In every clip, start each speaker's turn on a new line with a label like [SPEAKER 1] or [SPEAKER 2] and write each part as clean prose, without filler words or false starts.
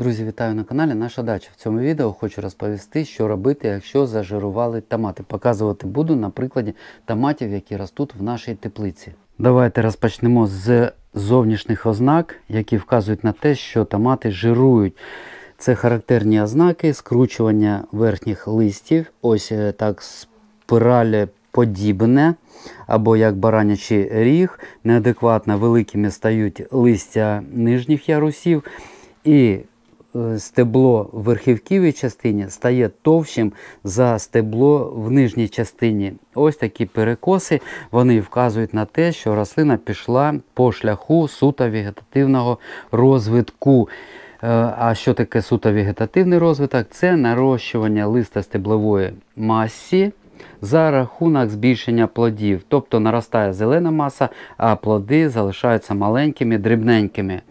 [SPEAKER 1] Друзі, вітаю на каналі Наша Дача. В цьому відео хочу розповісти, що робити, якщо зажирували томати. Показувати буду на прикладі томатів, які ростуть в нашій теплиці. Давайте розпочнемо з зовнішніх ознак, які вказують на те, що томати жирують. Це характерні ознаки скручування верхніх листів, ось так спиралеподібне, або як баранячий ріг, неадекватно великими стають листя нижніх ярусів, і стебло в верхівківій частині стає товщим за стебло в нижній частині. Ось такі перекоси, вони вказують на те, що рослина пішла по шляху суто вегетативного розвитку. А що таке суто вегетативний розвиток? Це нарощування листостеблової масі за рахунок збільшення плодів. Тобто наростає зелена маса, а плоди залишаються маленькими, дрібненькими.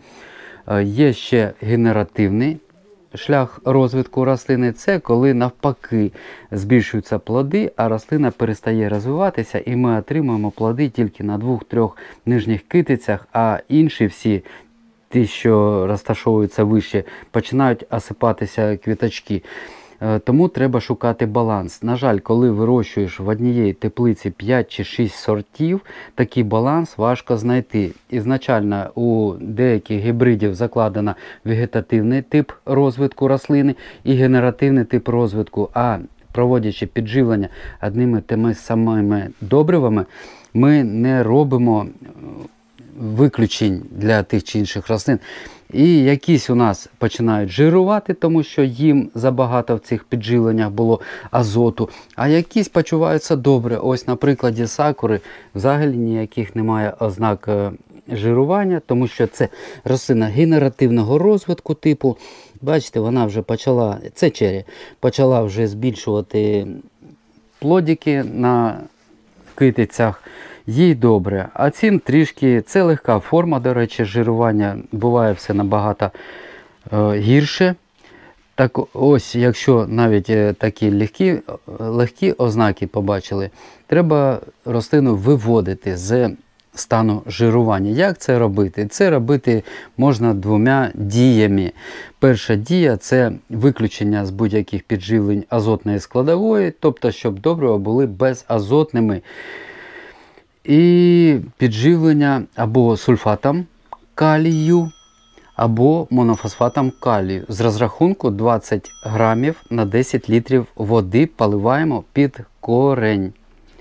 [SPEAKER 1] Є ще генеративний шлях розвитку рослини. Це коли навпаки збільшуються плоди, а рослина перестає розвиватися, і ми отримуємо плоди тільки на 2-3 нижніх китицях, а інші всі, ті, що розташовуються вище, починають осипатися квіточки. Тому треба шукати баланс. На жаль, коли вирощуєш в однієї теплиці 5 чи 6 сортів, такий баланс важко знайти. Ізначально у деяких гібридів закладено вегетативний тип розвитку рослини і генеративний тип розвитку, а проводячи підживлення одними тими самими добривами, ми не робимо виключень для тих чи інших рослин. І якісь у нас починають жирувати, тому що їм забагато в цих підживленнях було азоту, а якісь почуваються добре. Ось на прикладі сакури взагалі ніяких немає ознак жирування, тому що це рослина генеративного розвитку типу. Бачите, вона вже почала, це чері, почала вже збільшувати плодики на китицях. Їй добре, а цим трішки, це легка форма, до речі, жирування, буває все набагато гірше. Так ось, якщо навіть такі легкі ознаки побачили, треба рослину виводити з стану жирування. Як це робити? Це робити можна 2 діями. Перша дія – це виключення з будь-яких підживлень азотної складової, тобто, щоб добрива були безазотними. І підживлення або сульфатом калію, або монофосфатом калію. З розрахунку 20 грамів на 10 літрів води поливаємо під корень.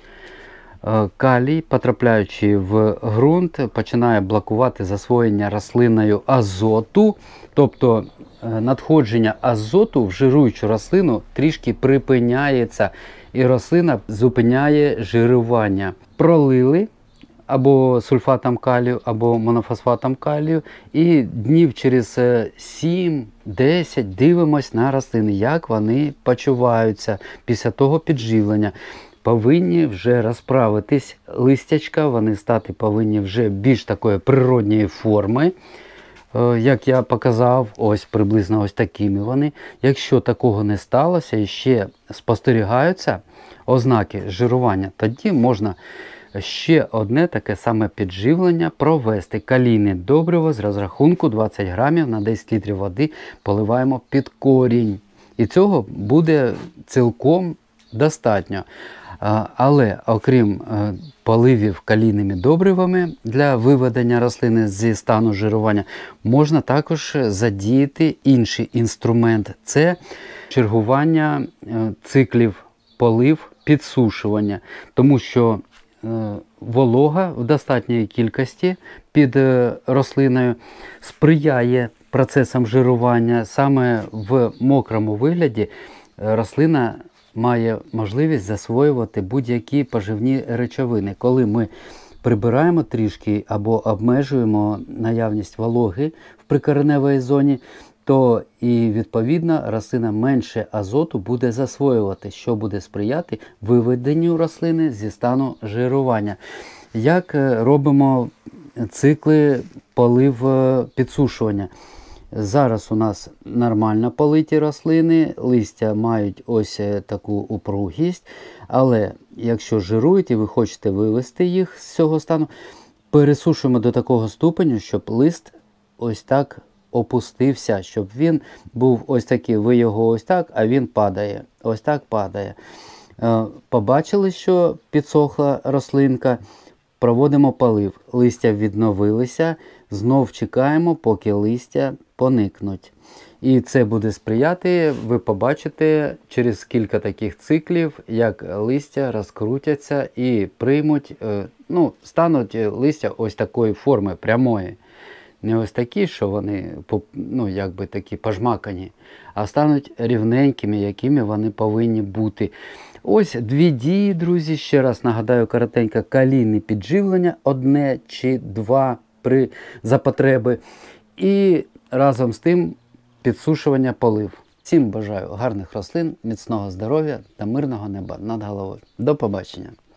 [SPEAKER 1] Калій, потрапляючи в ґрунт, починає блокувати засвоєння рослиною азоту, тобто надходження азоту в жируючу рослину трішки припиняється, і рослина зупиняє жирування. Пролили або сульфатом калію, або монофосфатом калію, і днів через 7-10 дивимось на рослини, як вони почуваються після того підживлення. Повинні вже розправитись листячка, вони стати повинні вже більш такої природньої форми. Як я показав, ось приблизно ось такими вони. Якщо такого не сталося і ще спостерігаються ознаки жирування, тоді можна ще одне таке саме підживлення провести. Калійне добриво з розрахунку 20 грамів на 10 літрів води поливаємо під корінь. І цього буде цілком достатньо. Але окрім поливів калійними добривами для виведення рослини зі стану жирування, можна також задіяти інший інструмент. Це чергування циклів полив, підсушування. Тому що волога в достатньої кількості під рослиною сприяє процесам жирування. Саме в мокрому вигляді рослина має можливість засвоювати будь-які поживні речовини. Коли ми прибираємо трішки або обмежуємо наявність вологи в прикореневій зоні, то і відповідно рослина менше азоту буде засвоювати, що буде сприяти виведенню рослини зі стану жирування. Як робимо цикли полив-підсушування? Зараз у нас нормально политі рослини, листя мають ось таку упругість, але якщо жирують і ви хочете вивести їх з цього стану, пересушуємо до такого ступеню, щоб лист ось так опустився, щоб він був ось такий, ви його ось так, а він падає. Ось так падає. Побачили, що підсохла рослинка, проводимо полив. Листя відновилися, знов чекаємо, поки листя поникнуть. І це буде сприяти, ви побачите через кілька таких циклів, як листя розкрутяться і приймуть, стануть листя ось такої форми, прямої. Не ось такі, що вони якби такі пожмакані, а стануть рівненькими, якими вони повинні бути. Ось дві дії, друзі, ще раз нагадаю коротенько, калійне підживлення, одне чи два за потреби. І разом з тим підсушування, полив. Всім бажаю гарних рослин, міцного здоров'я та мирного неба над головою. До побачення!